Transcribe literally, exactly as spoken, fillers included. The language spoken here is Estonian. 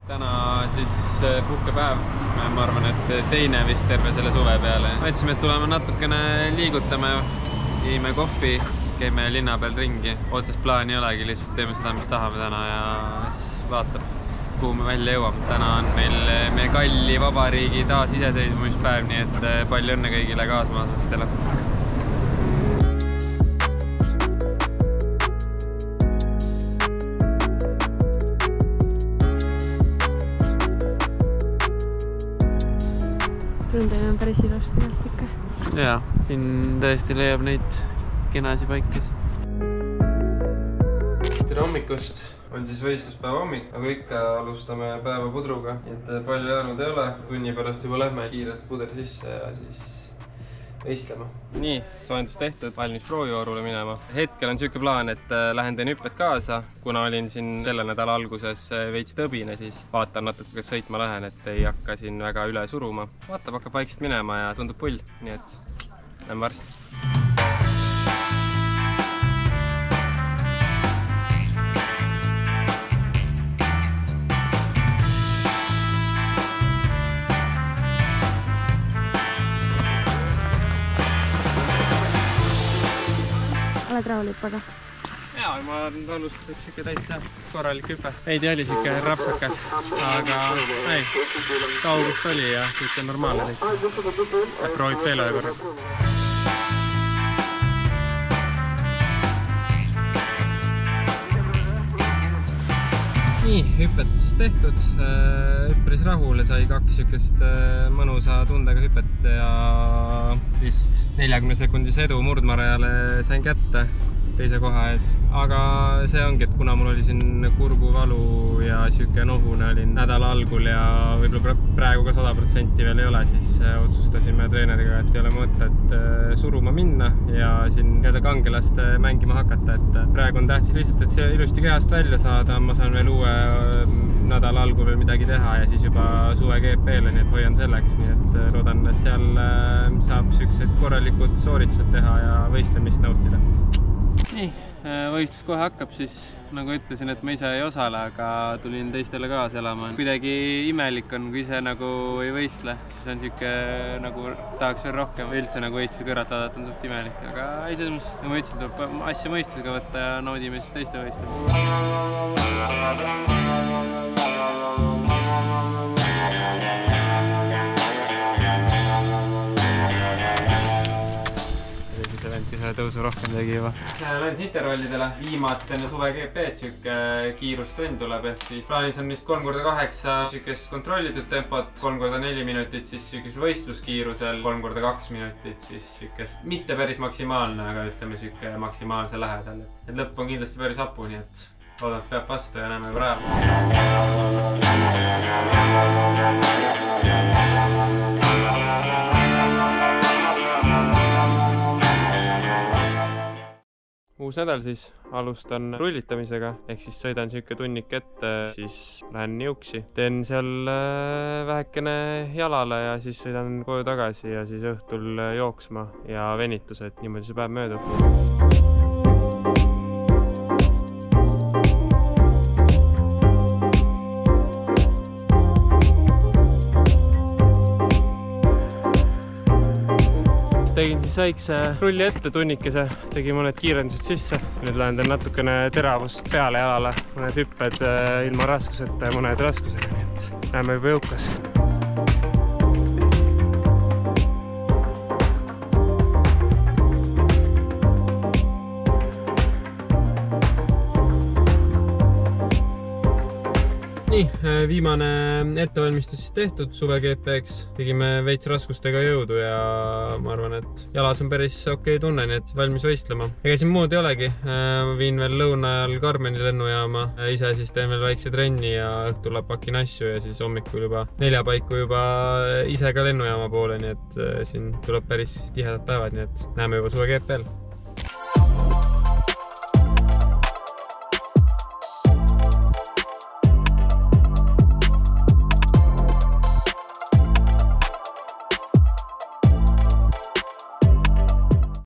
Täna siis puhkepäev, ma arvan, et teine vist terve selle suve peale. Mõtlesime, et tuleme natukene liigutame, viime kohvi, käime linna peal ringi. Otsest plaani ei olegi, lihtsalt teeme seda, mis tahame täna ja siis vaatab, kuhu me välja jõuame. Täna on meil meie kalli vabariigi taas iseseisvumispäev, nii et palju õnne kõigile kaasmaalastele. Tundeme on päris ilusti näht ikka. Jaa, siin tõesti leiab neid kenasi paikasi. Tere hommikust! On siis võistluspäeva hommik, aga ikka alustame päeva pudruga. Et palju jäänud ei ole, tunni pärast juba lähme kiirelt puder sisse ja siis võistlema. Nii, soojendus tehtud, valmis proovivoorule minema. Hetkel on siuke plaan, et lähen teen hüpped kaasa. Kuna olin siin selle nädala alguses veits tõbine, siis vaatan natuke, kas sõitma lähen, et ei hakka siin väga üle suruma. Vaatab, hakkab vaikselt minema ja tundub pull, nii et näeme varsti. Oled rahulipaga? Jaa, ma alustuseks ikka täitsa korralik hüpe. Veidi oli siuke rapsakas, aga ei, kaugust oli ja siuke normaalne täitsa. Proovib veel ühe korra. Nii, hüpped siis tehtud. Hüppelis rahule sai kaks siukest mõnusa tundega hüpet ja vist neljakümne sekundise edu murdmarajale sain kätte teise koha ees. Aga see ongi, et kuna mul oli siin kurguvalu ja siuke nohune olin nädala algul ja võib-olla praegu ka sada protsenti veel ei ole, siis otsustasime treeneriga, et ei ole mõtet suruma minna ja siin nii-öelda kangelast mängima hakata. Et praegu on tähtis lihtsalt, et see ilusti kehast välja saada. Ma saan veel uue nädala algul veel midagi teha ja siis juba suve G P-le, nii et hoian selleks. Nii et loodan, et seal saab siuksed korralikud sooritused teha ja võistlemist nautida. Nii, võistlus kohe hakkab siis, nagu ütlesin, et ma ise ei osale, aga tulin teistele kaasa elama. Kuidagi imelik on, kui ise nagu ei võistle, siis on siuke nagu tahaks veel rohkem. Üldse nagu võistluse kõrvalt vaadata on suht imelik, aga ise, nagu ma ütlesin, tuleb asja mõistusega võtta ja naudime siis teiste võistlemist. Kes tõusu rohkem tegi juba. Lähen siis intervallidele. Viimast enne suve G P-d siuke kiirustund tuleb, ehk siis plaanis on vist kolm korda kaheksa siukest kontrollitud tempot, kolm korda neli minutit siis siukest võistluskiirusel, kolm korda kaks minutit siis siukest mitte päris maksimaalne, aga ütleme siuke maksimaalse lähedal. Et lõpp on kindlasti päris hapu, nii et loodan, et peab vastu ja näeme juba rajal. Uus nädal siis alustan rullitamisega, ehk siis sõidan siuke tunnik ette, siis lähen niuksi. Teen seal vähekene jalale ja siis sõidan koju tagasi ja siis õhtul jooksma ja venitused, niimoodi see päev möödub. Tegin siis väikse rulli ette tunnikese, tegin mõned kiirendused sisse. Nüüd lähen teen natukene teravust peale jalale, mõned hüpped ilma raskuseta ja mõned raskusega, nii et näeme juba jõukas. Nii, viimane ettevalmistus siis tehtud suve G P-ks. Tegime veits raskustega jõudu ja ma arvan, et jalas on päris okei tunne, nii et valmis võistlema. Ega siin muud ei olegi. Ma viin veel lõuna ajal Karmeni lennujaama. Ise siis teen veel väikse trenni ja õhtul pakin asju ja siis hommikul juba nelja paiku juba ise ka lennujaama poole, nii et siin tuleb päris tihedad päevad, nii et näeme juba suve G P-l.